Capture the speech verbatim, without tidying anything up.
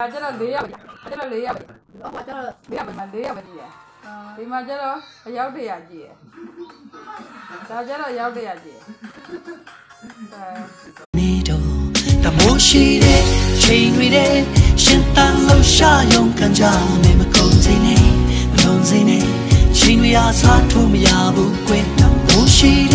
ဒါကျတော့၄ရောက်ကျတော့၄ရောက်ဟောကျတော့၄ရောက်ပဲ၄ရောက်ပဲကြည့်ရဒီမှာကျတော့အယောက်တရာကြည့်ရဒါကျတော့အယောက်တရာကြည့်နေတော့တမိုးရှိတဲ့ချိန်တွေတဲ့ရှင်တန်လို့ရှာယုံကန်ကြမယ်မကုန်စိနေမလုံးစိနေချိန်တွေအားစားထိုးမရဘူးကွယ်တမိုးရှိ